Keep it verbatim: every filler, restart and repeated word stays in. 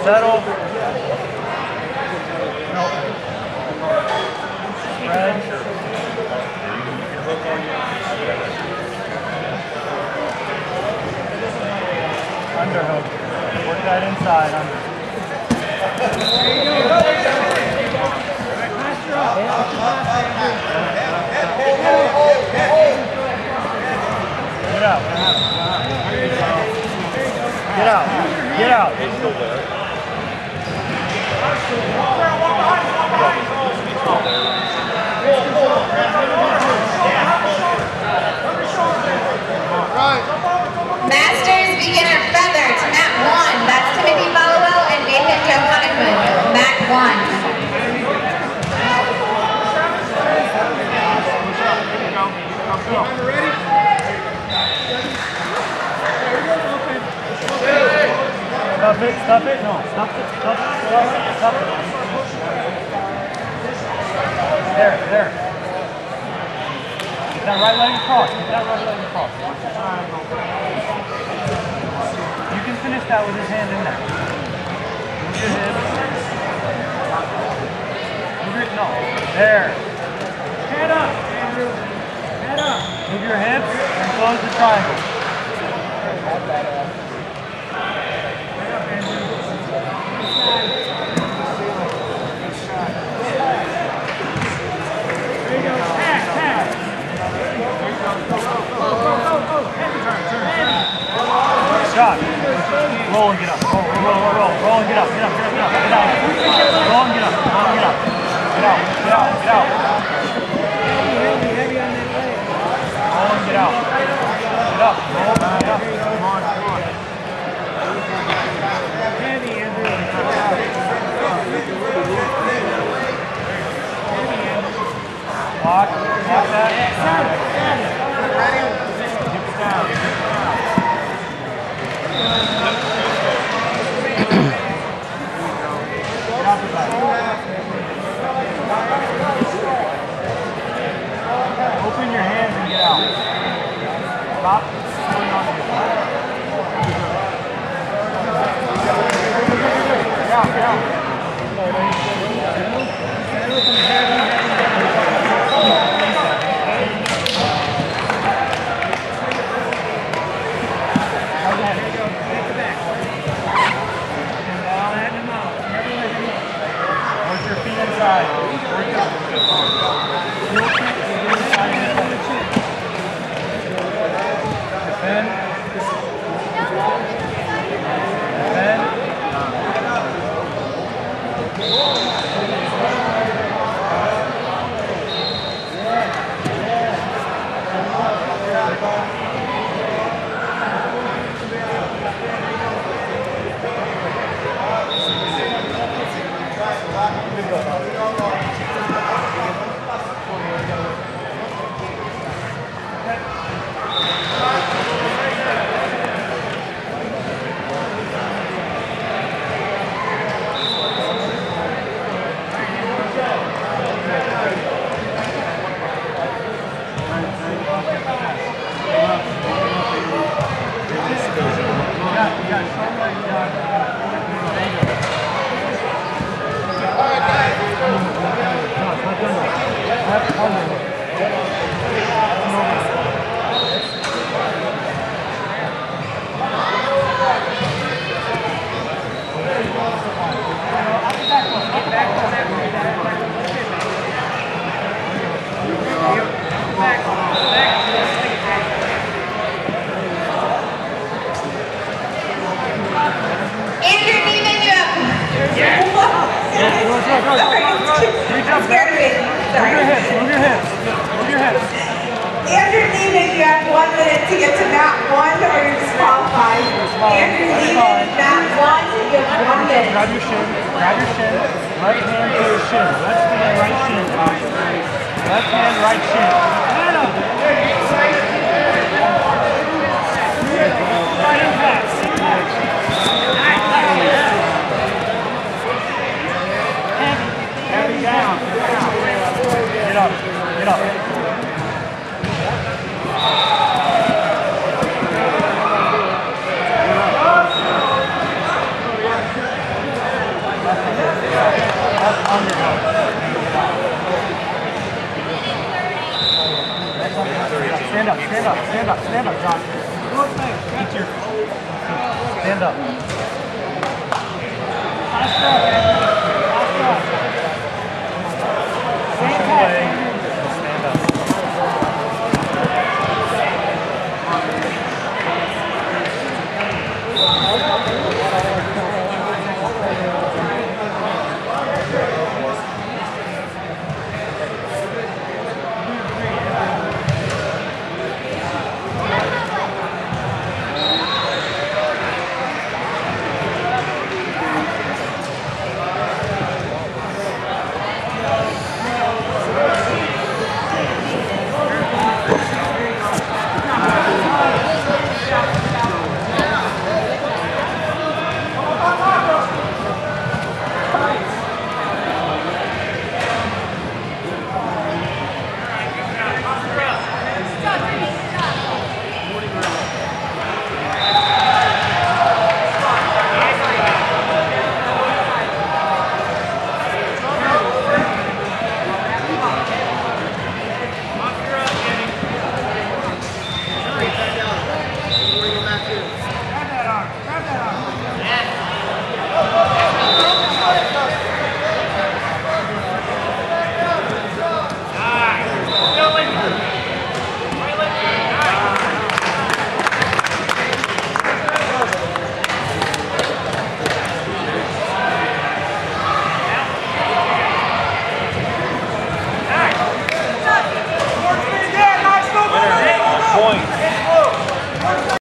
settle. No. Spread. Underhook. Work that inside. Under. Get out. Get out. Get out. Masters beginner feather to mat one. That's Timothy Bellowell and Nathan Johannekoon. Mat one. Stop it, stop it, no, stop it, stop it, stop it, stop it. There, there. Get that right leg across, get that right leg across. You can finish that with his hand in there. Move your hips. Move your, no, there. Head up, Andrew. Head up. Move your hips and close the triangle. Shot. Roll and get up. Roll, roll, roll, roll, roll. Roll and get up. Get up, get up, get up. Get out. Roll and get up. Roll and get up. Get out. Get out. Get out. Roll and get out. Get up. Roll and get up. Come on, come on. Heavy, Andrew. Lock. Lock that. Ready? Keep it down. Open your hands and get out. Stop. Get out, get out. Work your feet inside. Work your Defend. Defend. To get to mat one, or you're disqualified. Andrew Lehman, mat one, you have one minute. Grab your shin, grab your shin, right hand to your shin, left hand, right shin, left hand, right shin. Right impact. Heavy down, get up, get up. That's under. Stand up, stand up, stand up, stand up, John. Stand up.